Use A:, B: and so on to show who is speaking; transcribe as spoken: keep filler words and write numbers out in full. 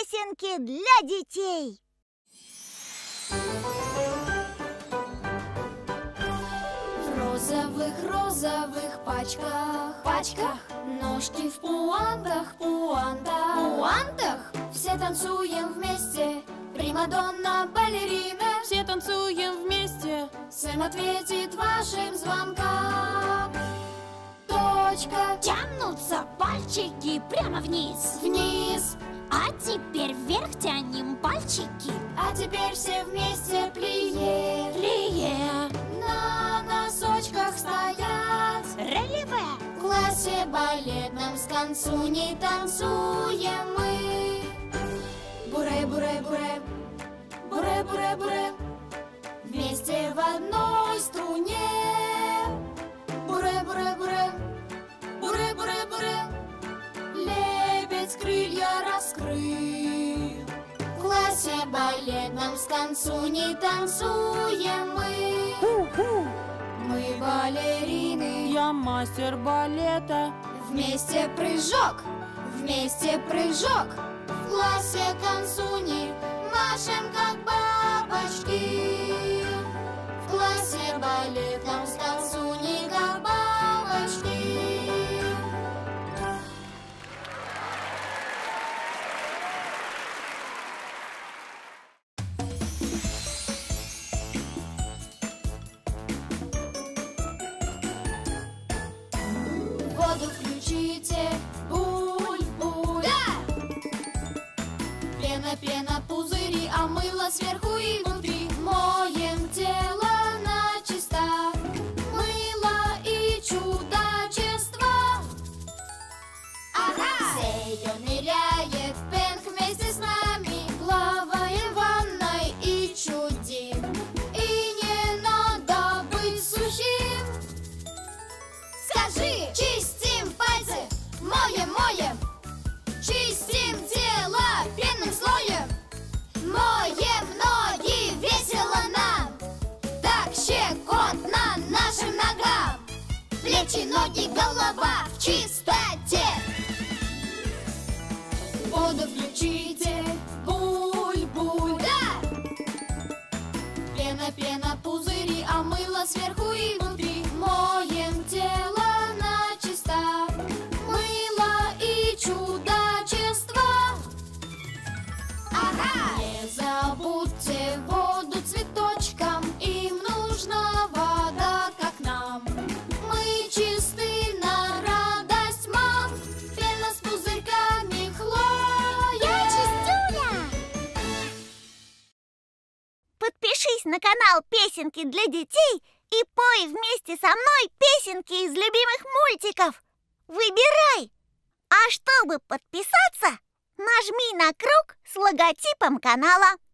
A: Песенки для детей.
B: В розовых, розовых пачках, пачках, ножки в пуантах, пуантах, пуантах. Все танцуем вместе, примадонна, балерина.
C: Все танцуем вместе.
B: Сэм ответит вашим звонкам. Точка.
D: Тянутся пальчики прямо вниз.
B: Вниз.
D: А теперь вверх тянем пальчики.
B: А теперь все вместе плие.
D: Плие.
B: На носочках стоят.
D: Релеве.
B: В классе балетном с концу не танцуем мы. Буре, буре, буре. Буре, буре, буре. Вместе в одной струне. Буре, буре, буре. Буре, буре, буре. Лебедь крылья раскрыл. В классе балетном с концу не танцуем мы. Мы балерины.
C: Я мастер балета.
B: Вместе прыжок, вместе прыжок. В классе концуни машем, как бабочки. В классе балетном с концуни, как бабочки. Воду включите, буль-буль. Да! Пена, пена, пузыри, а мыло сверху и внутри. Моем тело начисто, мыло и чудачество. Ага! Сеё ныряет, Пенк вместе с нами. Плаваем в ванной и чудим. И не надо быть сухим. Скажи, чистим пальцы, моем, моем. Чистим тело пенным слоем. Моем ноги, весело нам. Так щекотно нашим ногам. Плечи, ноги, голова в чистоте. Воду включите, буль-буль. Да! Пена, пена, пузыри, а мыло сверху и внутри. Моем тело начисто, мыло и чудачество. Ага! Не забудьте воду цветочкам, им нужна вода, как нам. Мы чисты на радость мам, пена с пузырьками хлоя.
D: Я чистюля.
A: Подпишись на канал Песенки для детей и пой вместе со мной песенки из любимых мультиков. Выбирай! А чтобы подписаться, нажми на круг с логотипом канала.